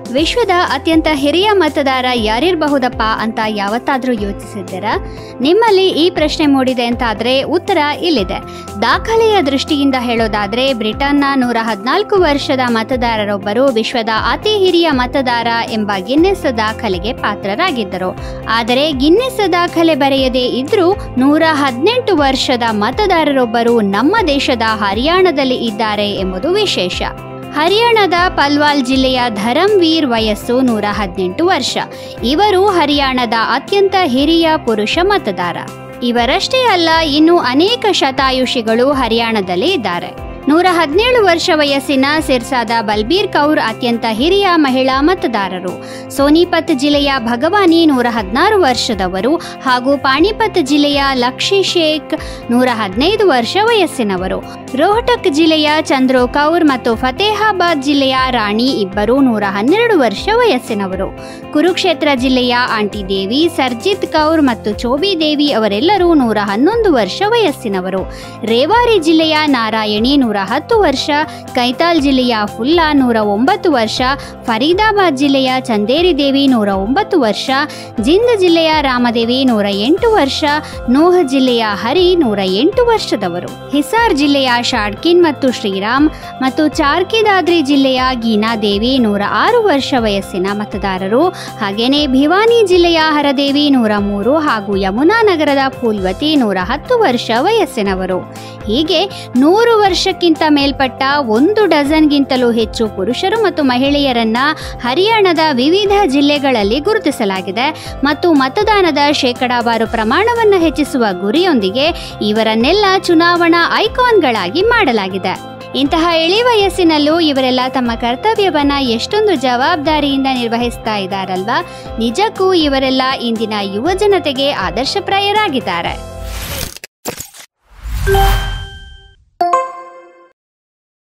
ವಿಶ್ವದ ಅತ್ಯಂತ ಹಿರಿಯ ಮತದಾರ ಯಾರಿರಬಹುದಪ್ಪ ಅಂತ ಯಾವತ್ತಾದರೂ ಯೋಚಿಸಿದ್ದೀರಾ? ನಿಮ್ಮಲ್ಲಿ ಈ ಪ್ರಶ್ನೆ ಮೂಡಿದೆ ಅಂತಾದರೆ ಉತ್ತರ ಇಲ್ಲಿದೆ. ದಾಖಲೆಯ ದೃಷ್ಟಿಯಿಂದ ಹೇಳೋದಾದರೆ ಬ್ರಿಟನ್ನ 114 ವರ್ಷದ ಮತದಾರರೊಬ್ಬರು ವಿಶ್ವದ ಅತಿ ಹಿರಿಯ ಮತದಾರ ಎಂಬ ಗಿನ್ನೆಸ್ ದಾಖಲೆಗೆ ಪಾತ್ರರಾಗಿದ್ದರು. ಆದರೆ ಗಿನ್ನೆಸ್ ದಾಖಲೆ ಬರೆಯದೇ ಇದ್ರೂ 118 ವರ್ಷದ ಮತದಾರರೊಬ್ಬರು ನಮ್ಮ ದೇಶದ ಹರಿಯಾಣದಲ್ಲಿ ಇದ್ದಾರೆ ಎಂಬುದು ವಿಶೇಷ. ಹರಿಯಾಣದ ಪಲ್ವಾಲ್ ಜಿಲ್ಲೆಯ ಧರಮ್ವೀರ್ ವಯಸ್ಸು 118 ವರ್ಷ. ಇವರು ಹರಿಯಾಣದ ಅತ್ಯಂತ ಹಿರಿಯ ಪುರುಷ ಮತದಾರ. ಇವರಷ್ಟೇ ಅಲ್ಲ, ಇನ್ನೂ ಅನೇಕ ಶತಾಯುಷಿಗಳು ಹರಿಯಾಣದಲ್ಲಿ ಇದ್ದಾರೆ. 117 ವರ್ಷ ವಯಸ್ಸಿನ ಸಿರ್ಸಾದ ಬಲ್ಬೀರ್ ಕೌರ್ ಅತ್ಯಂತ ಹಿರಿಯ ಮಹಿಳಾ ಮತದಾರರು. ಸೋನಿಪತ್ ಜಿಲ್ಲೆಯ ಭಗವಾನಿ 116 ವರ್ಷದವರು ಹಾಗೂ ಪಾಣಿಪತ್ ಜಿಲ್ಲೆಯ ಲಕ್ಷಿ ಶೇಖ್ 115 ವರ್ಷ ವಯಸ್ಸಿನವರು. ರೋಹಟಕ್ ಜಿಲ್ಲೆಯ ಚಂದ್ರು ಕೌರ್ ಮತ್ತು ಫತೇಹಾಬಾದ್ ಜಿಲ್ಲೆಯ ರಾಣಿ ಇಬ್ಬರು 112 ವರ್ಷ ವಯಸ್ಸಿನವರು. ಕುರುಕ್ಷೇತ್ರ ಜಿಲ್ಲೆಯ ಆಂಟಿ ದೇವಿ, ಸರ್ಜಿತ್ ಕೌರ್ ಮತ್ತು ಚೋಬಿ ದೇವಿ ಅವರೆಲ್ಲರೂ 111 ವರ್ಷ ವಯಸ್ಸಿನವರು. ರೇವಾರಿ ಜಿಲ್ಲೆಯ ನಾರಾಯಣಿ 110 ವರ್ಷ, ಕೈತಾಲ್ ಜಿಲ್ಲೆಯ ಫುಲ್ಲಾ 109 ವರ್ಷ, ಫರೀದಾಬಾದ್ ಜಿಲ್ಲೆಯ ಚಂದೇರಿ ದೇವಿ 109 ವರ್ಷ, ಜಿಂದ್ ಜಿಲ್ಲೆಯ ರಾಮದೇವಿ 108 ವರ್ಷ, ನೋಹ್ ಜಿಲ್ಲೆಯ ಹರಿ 108 ವರ್ಷದವರು. ಹಿಸಾರ್ ಜಿಲ್ಲೆಯ ಶಾಡ್ಕಿನ್ ಮತ್ತು ಶ್ರೀರಾಮ್ ಮತ್ತು ಚಾರ್ಕಿದಾದ್ರಿ ಜಿಲ್ಲೆಯ ಗೀನಾದೇವಿ 106 ವರ್ಷ ವಯಸ್ಸಿನ ಮತದಾರರು. ಹಾಗೇನೆ ಭಿವಾನಿ ಜಿಲ್ಲೆಯ ಹರದೇವಿ 103 ಹಾಗೂ ಯಮುನಾ ನಗರದ ಫೂಲ್ವತಿ 110 ವರ್ಷ ವಯಸ್ಸಿನವರು. ಹೀಗೆ 100 ವರ್ಷಕ್ಕಿಂತ ಮೇಲ್ಪಟ್ಟ 1 ಡಜನ್ಗಿಂತಲೂ ಹೆಚ್ಚು ಪುರುಷರು ಮತ್ತು ಮಹಿಳೆಯರನ್ನ ಹರಿಯಾಣದ ವಿವಿಧ ಜಿಲ್ಲೆಗಳಲ್ಲಿ ಗುರುತಿಸಲಾಗಿದೆ ಮತ್ತು ಮತದಾನದ ಶೇಕಡಾವಾರು ಪ್ರಮಾಣವನ್ನು ಹೆಚ್ಚಿಸುವ ಗುರಿಯೊಂದಿಗೆ ಇವರನ್ನೆಲ್ಲ ಚುನಾವಣಾ ಐಕಾನ್ಗಳಾಗಿ ಮಾಡಲಾಗಿದೆ. ಇಂತಹ ಇಳಿ ವಯಸ್ಸಿನಲ್ಲೂ ಇವರೆಲ್ಲ ತಮ್ಮ ಕರ್ತವ್ಯವನ್ನ ಎಷ್ಟೊಂದು ಜವಾಬ್ದಾರಿಯಿಂದ ನಿರ್ವಹಿಸ್ತಾ ಇದ್ದಾರಲ್ವಾ? ನಿಜಕ್ಕೂ ಇವರೆಲ್ಲ ಇಂದಿನ ಯುವ ಜನತೆಗೆ ಆದರ್ಶಪ್ರಾಯರಾಗಿದ್ದಾರೆ.